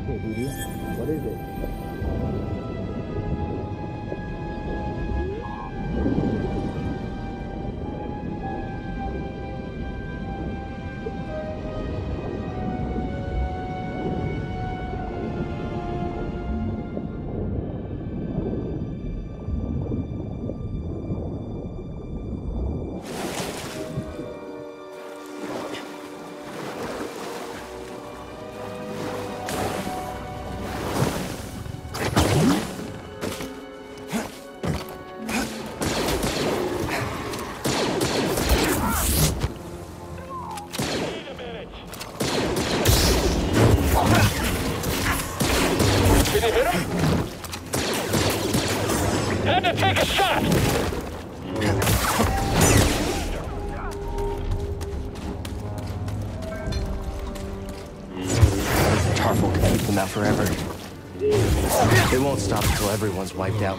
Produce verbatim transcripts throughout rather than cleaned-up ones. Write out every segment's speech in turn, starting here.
Okay, Dee what is it? Forever. They won't stop until everyone's wiped out.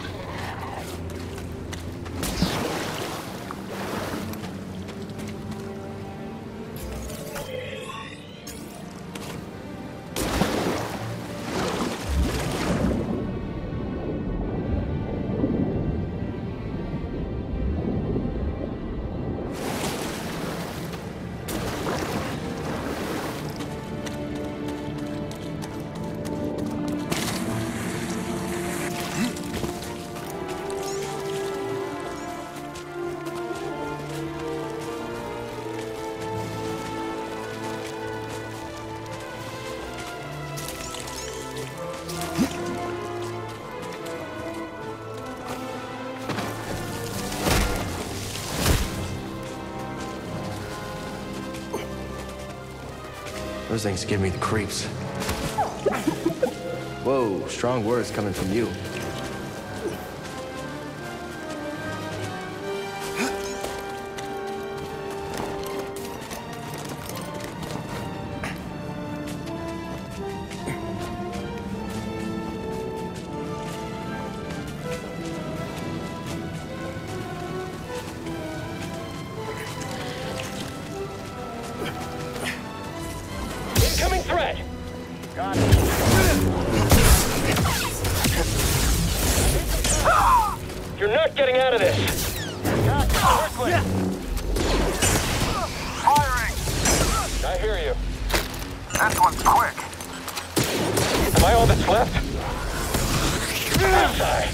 Those things give me the creeps. Whoa, strong words coming from you. You're not getting out of this! Firing! I hear you. This one's quick. Am I all that's left? Outside!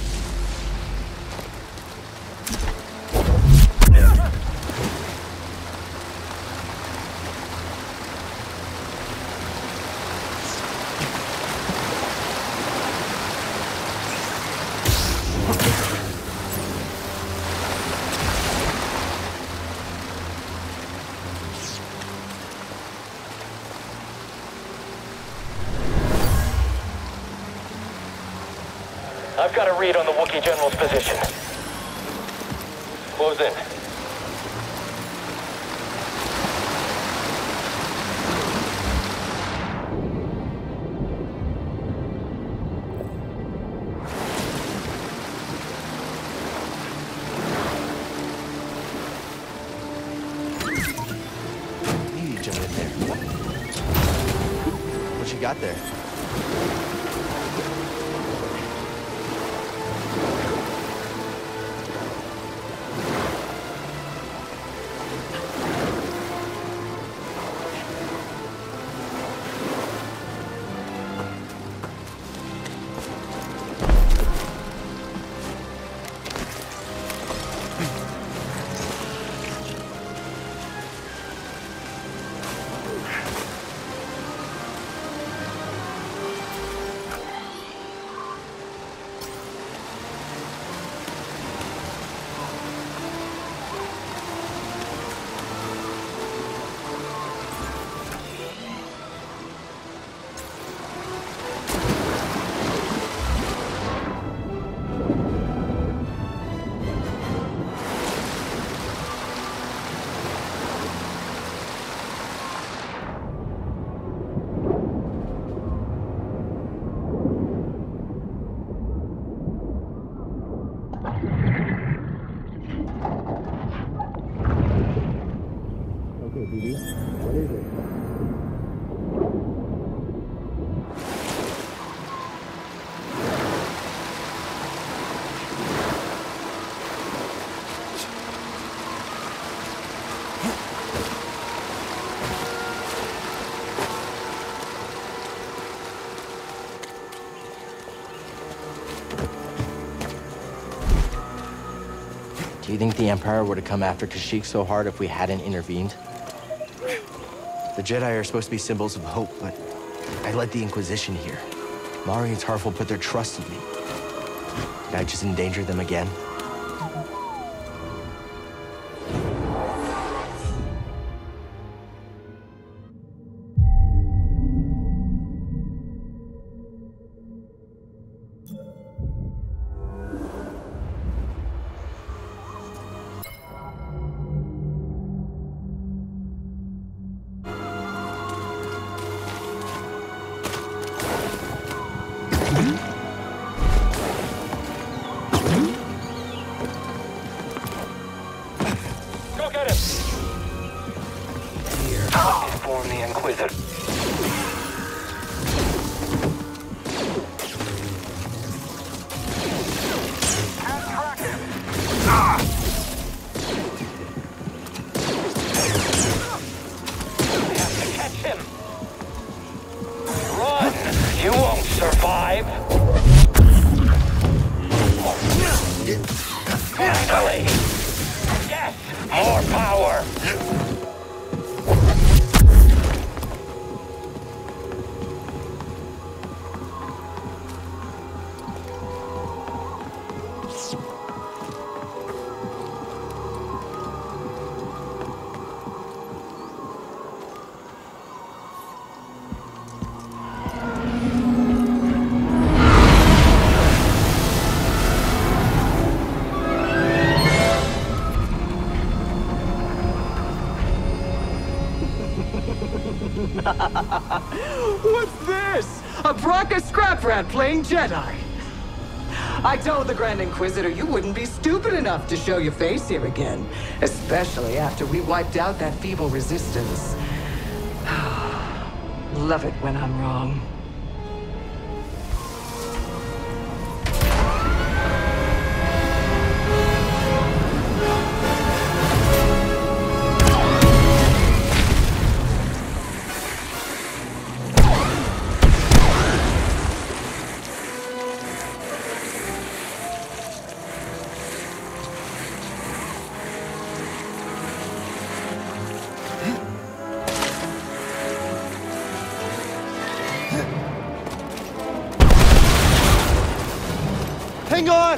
I've got a read on the Wookiee General's position. Close in. You jump in there. What you got there? Do you think the Empire would have come after Kashyyyk so hard if we hadn't intervened? The Jedi are supposed to be symbols of hope, but I led the Inquisition here. Mari and Tarful put their trust in me. Did I just endanger them again? Go get him! Here, inform the Inquisitor. Can't track him. Ah! We have to catch him! Run! You won't survive! Finally! Yes! More power! What's this? A Bracca scrap rat playing Jedi. I told the Grand Inquisitor you wouldn't be stupid enough to show your face here again, especially after we wiped out that feeble resistance. Love it when I'm wrong. Hang on!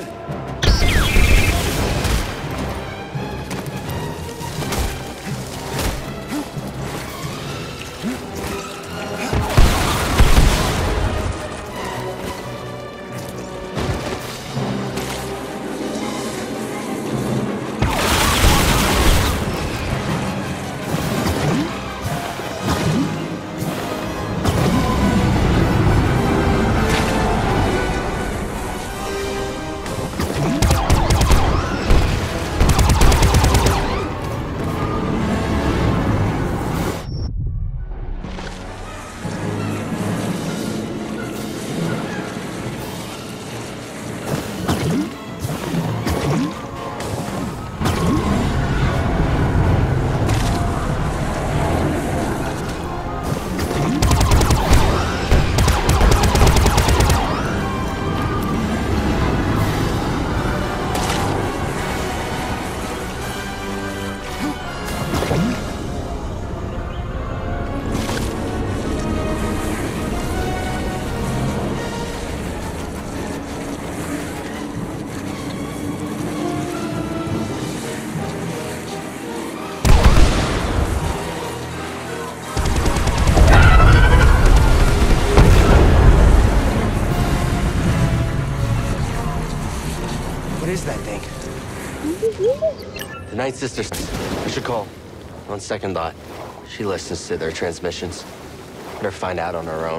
What is that thing? The Night Sisters. I should call. On second thought, she listens to their transmissions. Better find out on her own.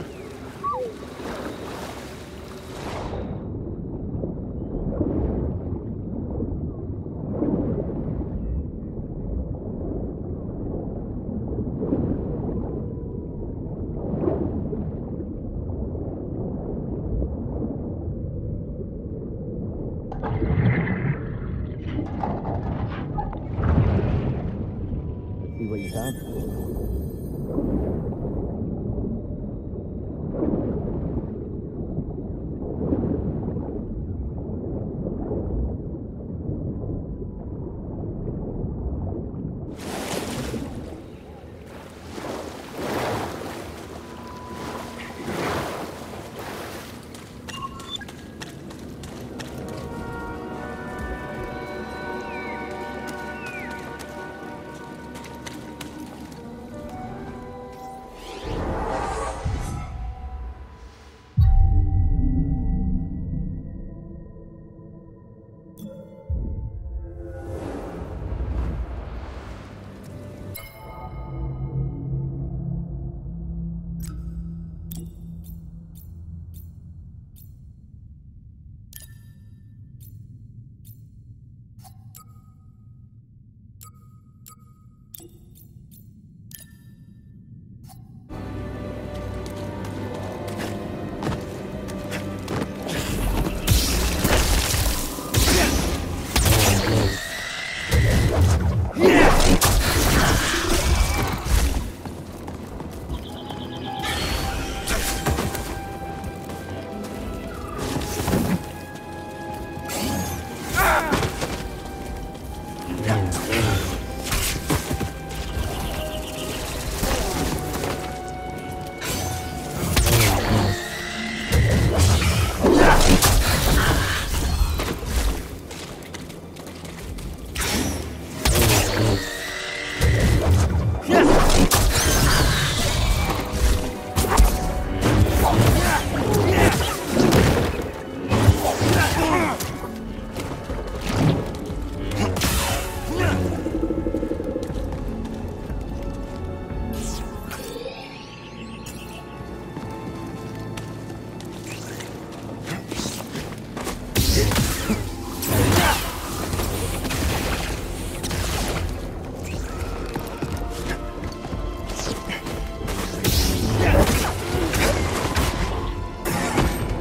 See what you found?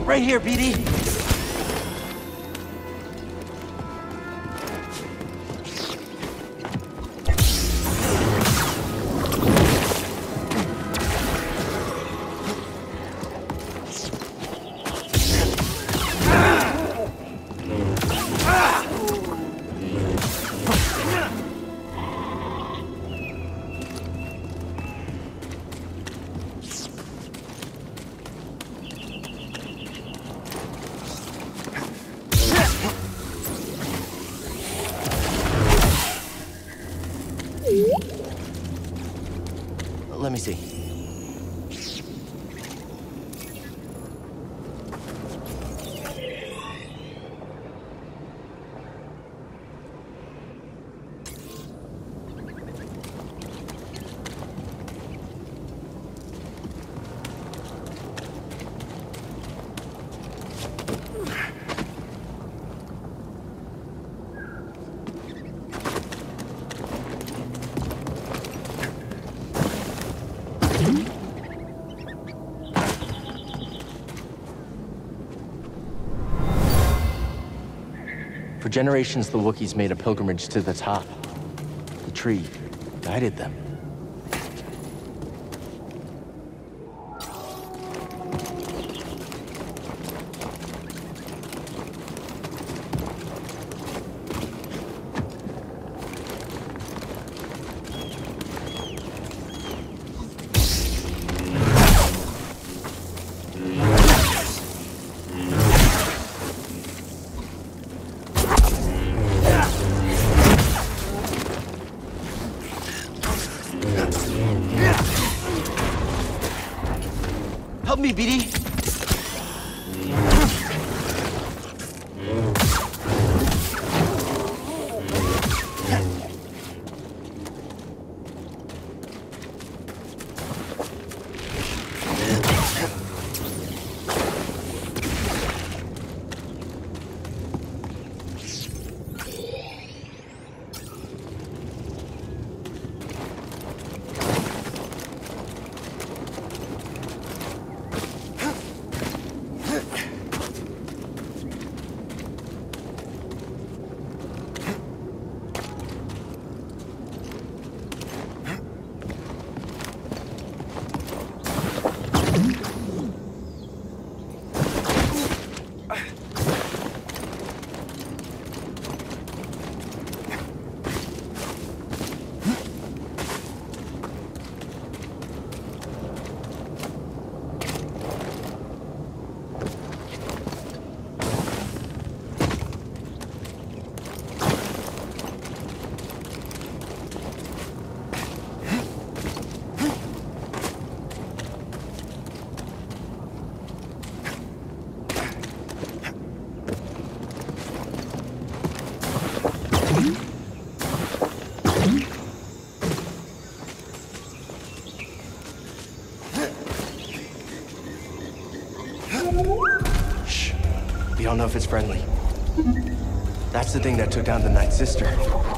Right here, B D. Let me see. For generations, the Wookiees made a pilgrimage to the top. The tree guided them. Help me, B D. Shh. We don't know if it's friendly. That's the thing that took down the Night Sister.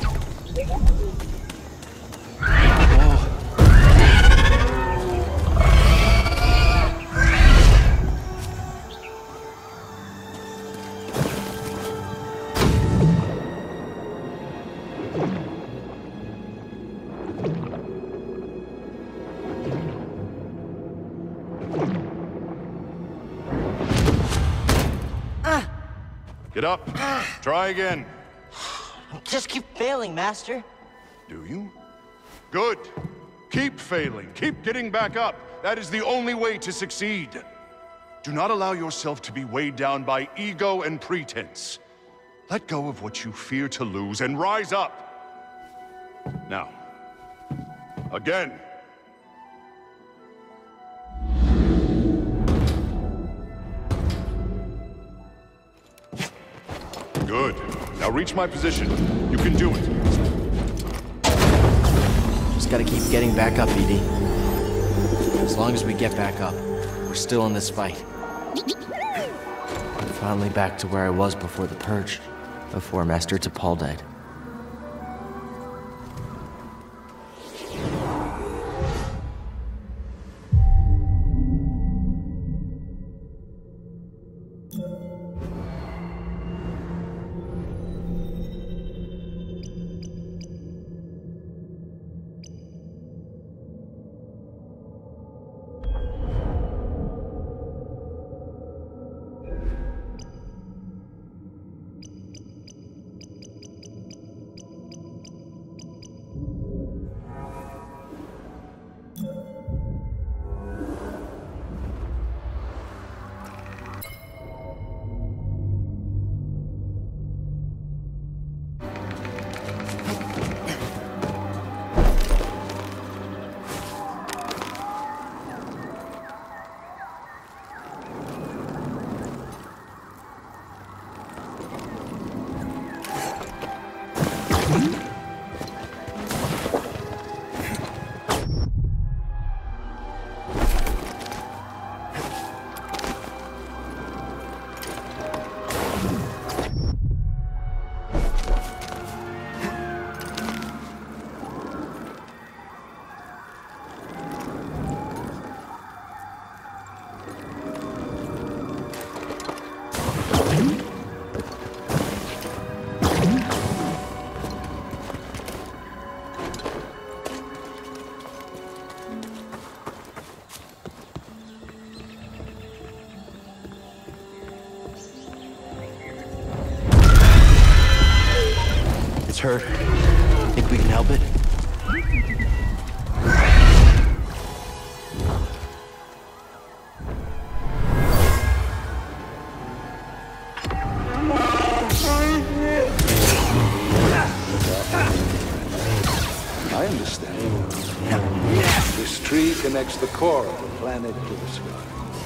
Get up. Try again. Just keep failing, Master. Do you? Good. Keep failing. Keep getting back up. That is the only way to succeed. Do not allow yourself to be weighed down by ego and pretense. Let go of what you fear to lose and rise up. Now, again. Good. Now reach my position. You can do it. Just gotta keep getting back up, B D. As long as we get back up, we're still in this fight. I'm finally back to where I was before the Purge, before Master T'Pol died. It's hurt. Think we can help it? I understand. This tree connects the core of the planet to the sky.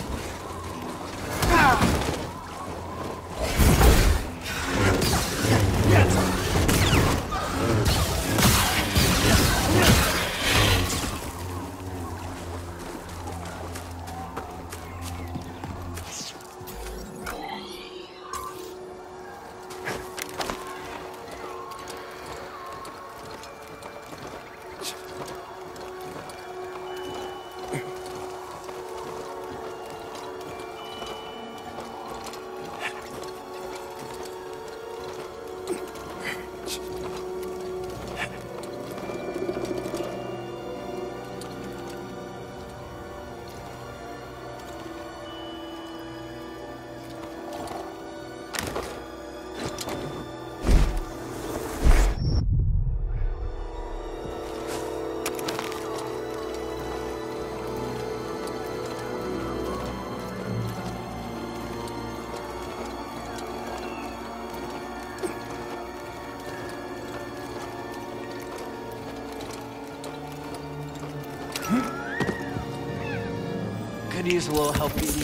Could use a little help, baby.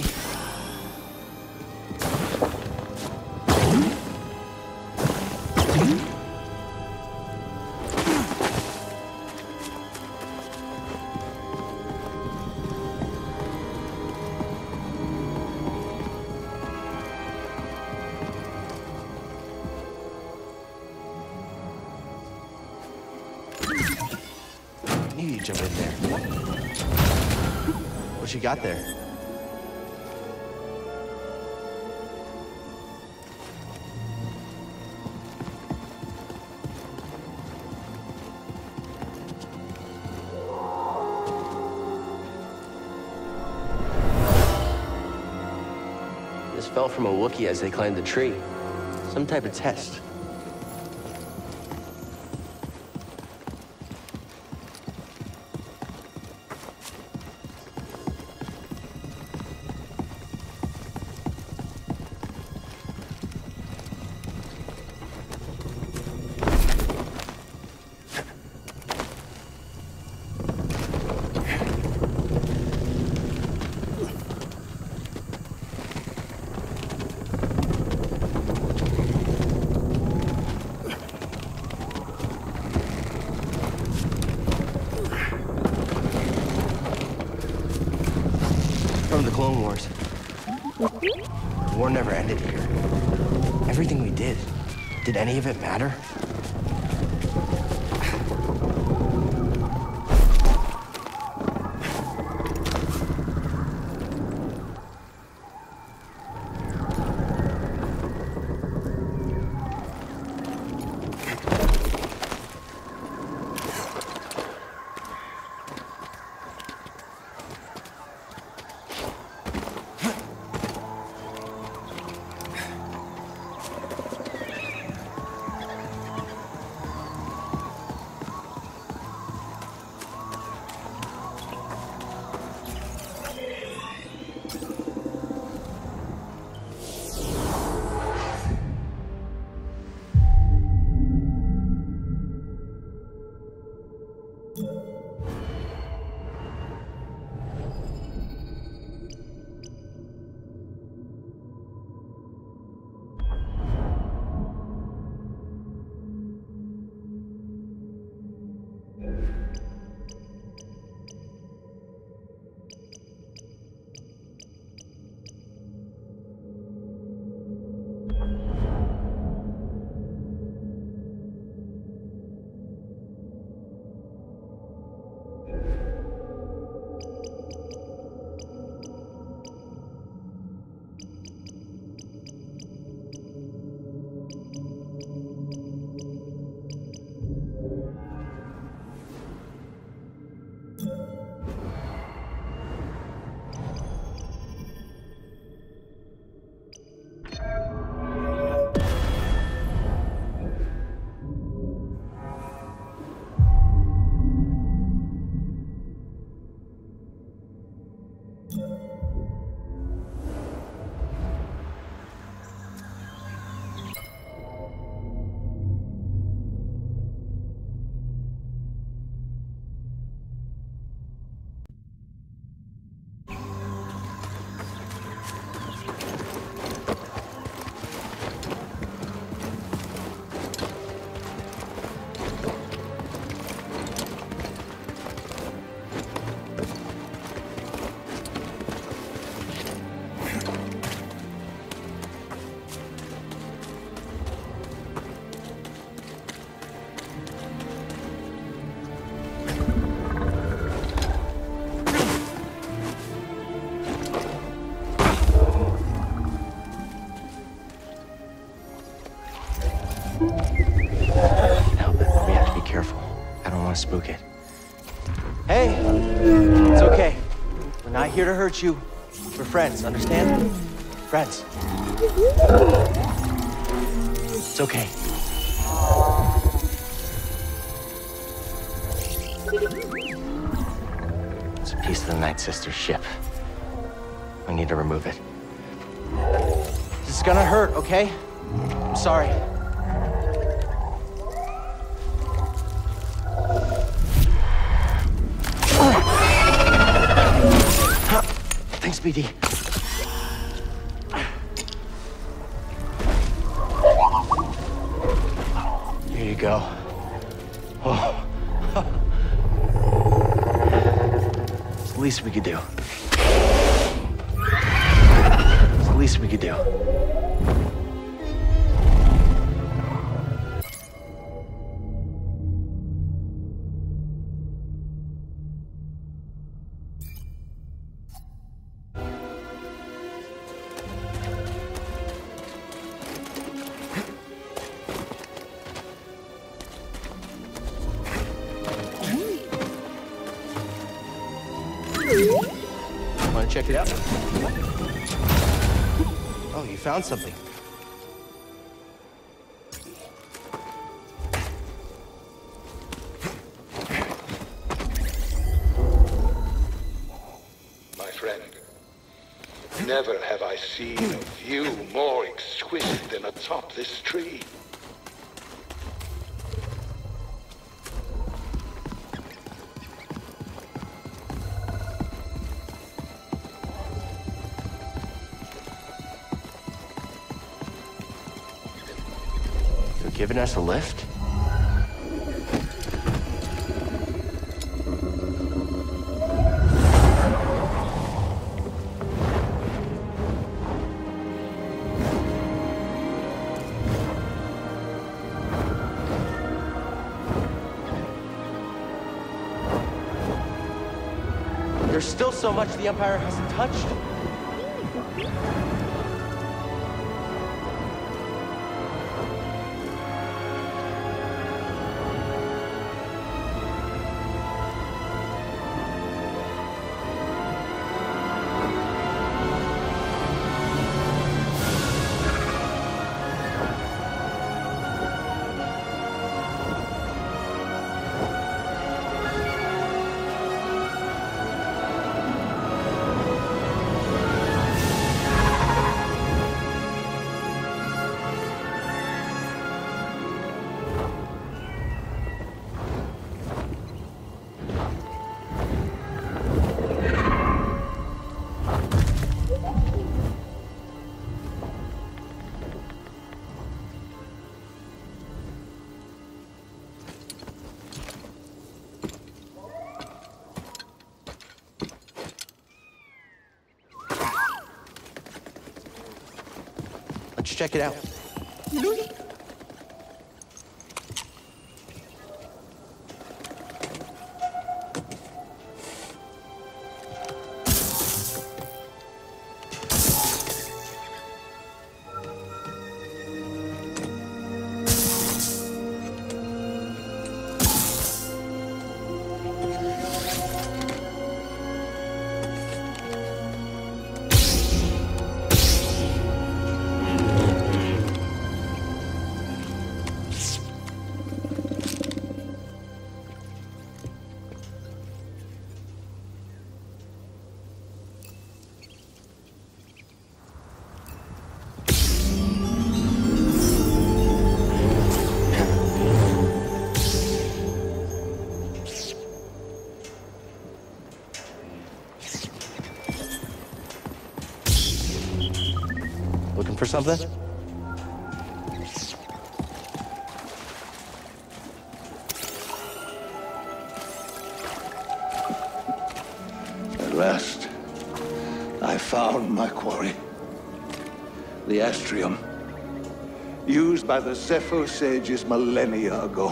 I knew you'd jump in there. What you got there? This fell from a Wookiee as they climbed the tree. Some type of test. From the Clone Wars. The war never ended here. Everything we did, did any of it matter? here to hurt you. We're friends, understand? Friends. It's okay. It's a piece of the Night Sister's ship. We need to remove it. This is gonna hurt, okay? I'm sorry. Thanks, B D. Here you go. Oh. It's the least we could do. It's the least we could do. Want to check it out? Oh, you found something. My friend, never have I seen a view more exquisite than atop this tree. Giving us a lift? There's still so much the Empire hasn't touched. Let's check it out. Looking for something? At last, I found my quarry. The astrium, used by the Zepho sages millennia ago.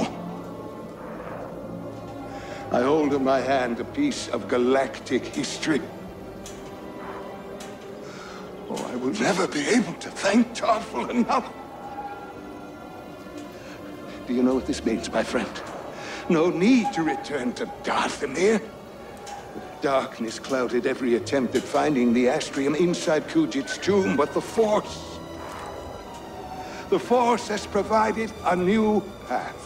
I hold in my hand a piece of galactic history. Oh, I will never be able to thank Tarful enough. Do you know what this means, my friend? No need to return to Darthamir. Darkness clouded every attempt at finding the Astrium inside Kujit's tomb, but the Force... The Force has provided a new path.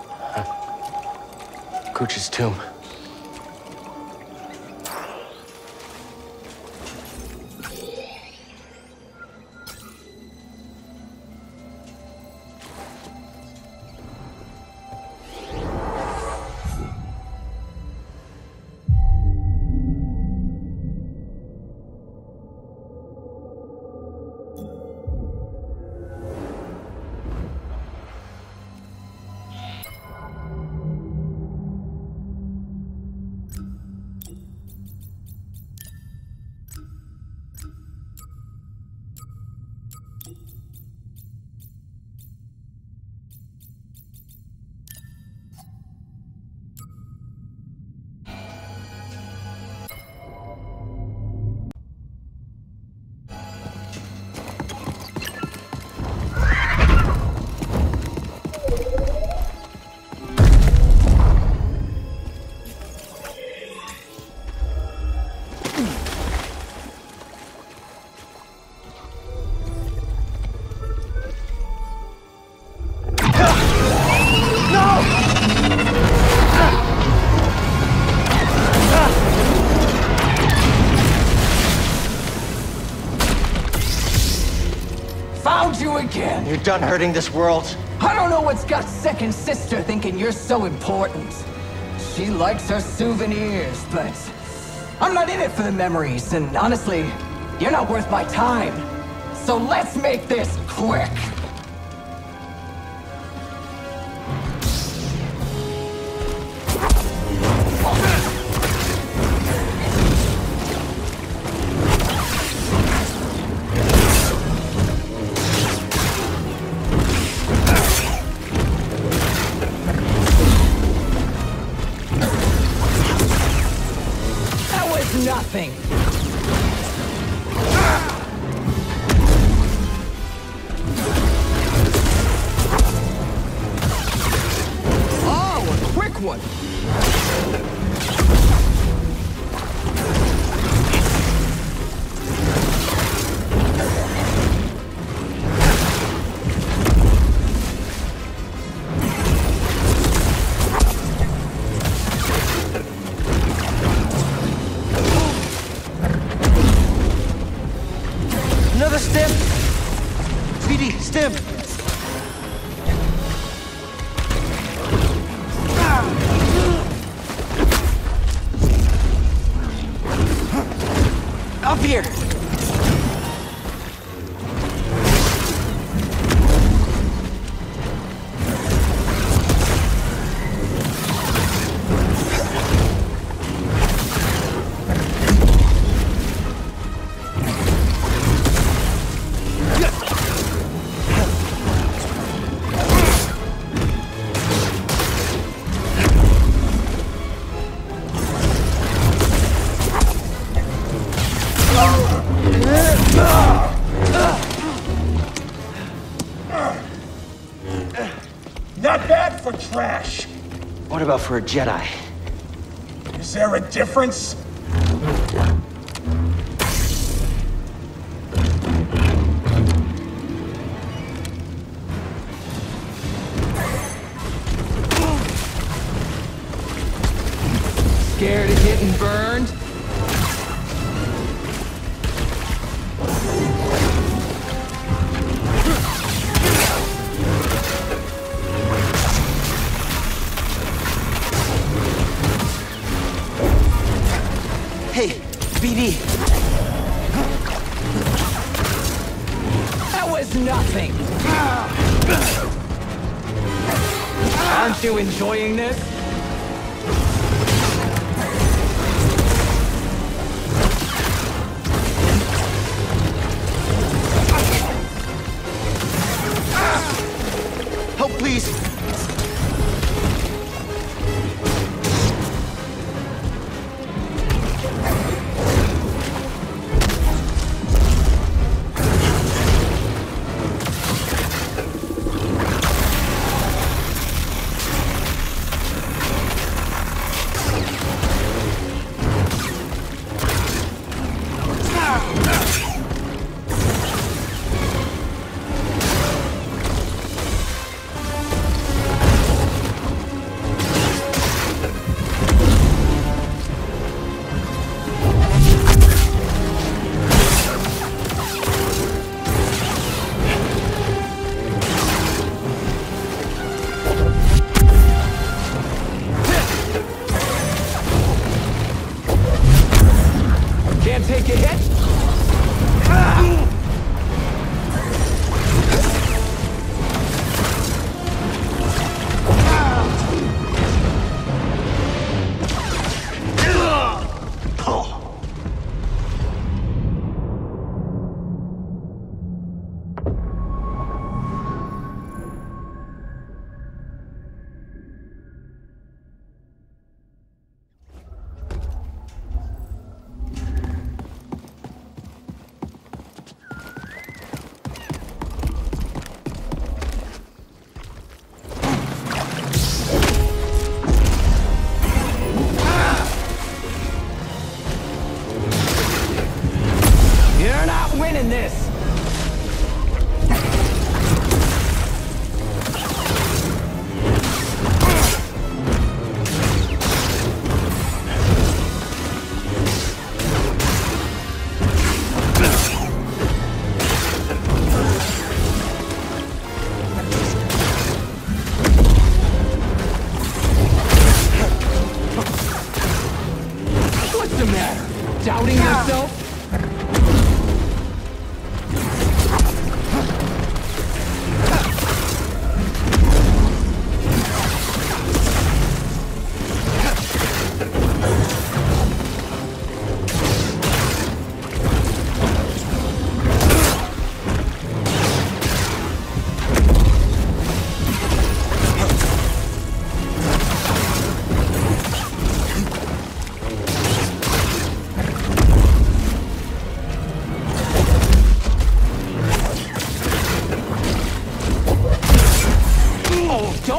Kuch's tomb. Again. You're done hurting this world. I don't know what's got second sister thinking you're so important. She likes her souvenirs, but I'm not in it for the memories, and honestly, you're not worth my time. So let's make this quick. Nothing. Oh, a quick one. Another stim! Speedy, stim! Up here! Not bad for trash. What about for a Jedi? Is there a difference? Scared of getting burned? Hey, B D. That was nothing. Aren't you enjoying this? Help, please.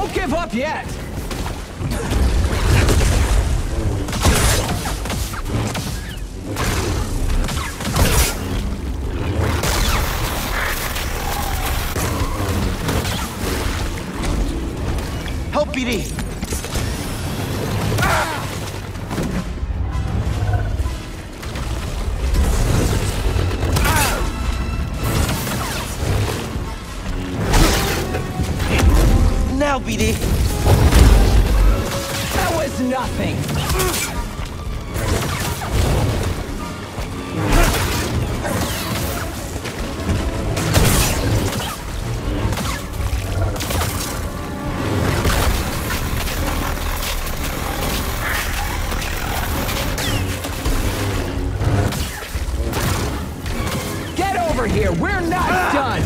Don't give up yet! Help, B D! Now, B D! That was nothing! Get over here! We're not done!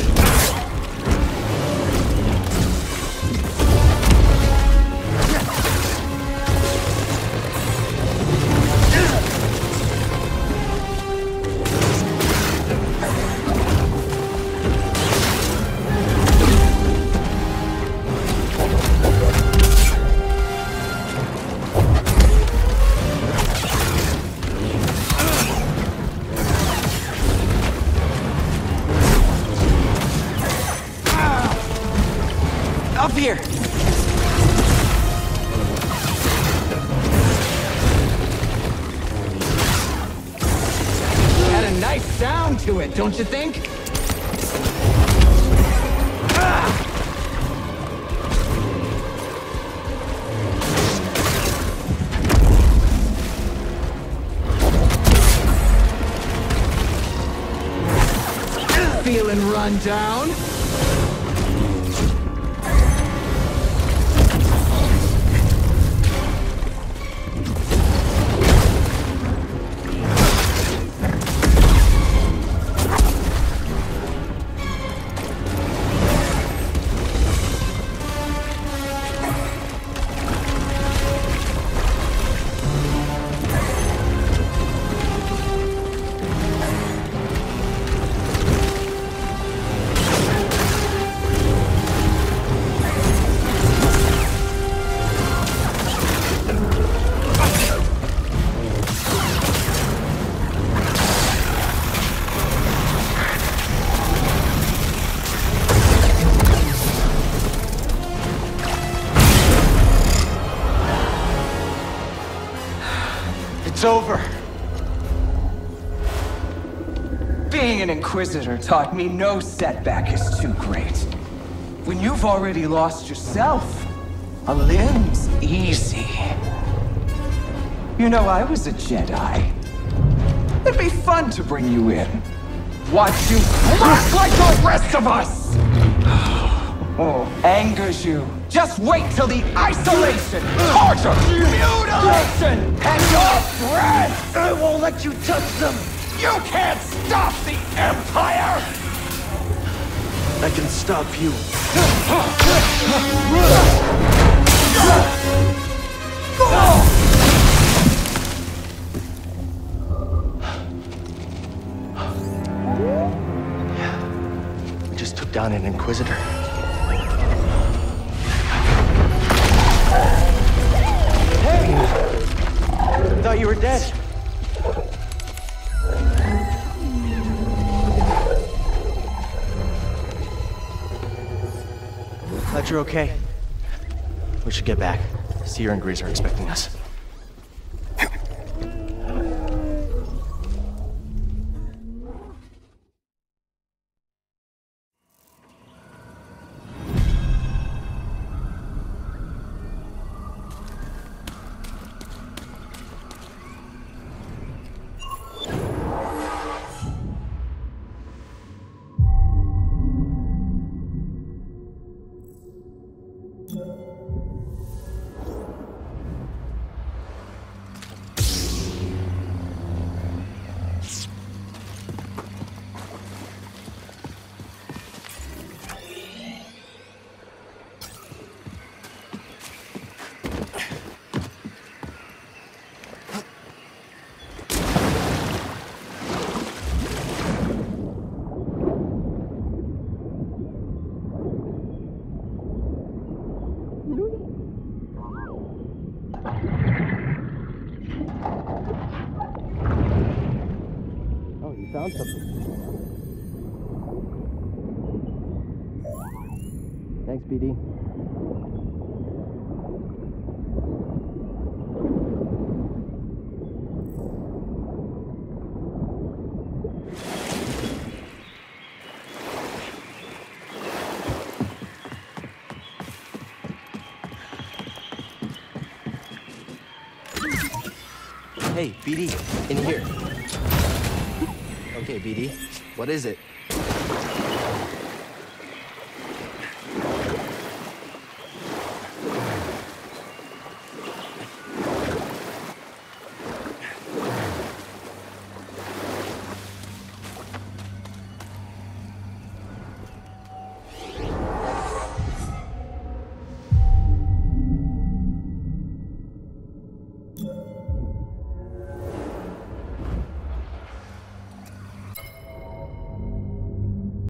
Up here! Had a nice sound to it, don't you think? Feeling run down? It's over. Being an Inquisitor taught me no setback is too great. When you've already lost yourself, a limb's easy. You know, I was a Jedi. It'd be fun to bring you in. Watch you crack like the rest of us! Oh, angers you. Just wait till the isolation, torture, mutilation, and your breath! I won't let you touch them! You can't stop the Empire! I can stop you. We just took down an Inquisitor. Hey! I thought you were dead. Glad you're okay. We should get back. Seer and Grease are expecting us. found something. Thanks, B D. Hey, B D, in here. Okay, B D, what is it?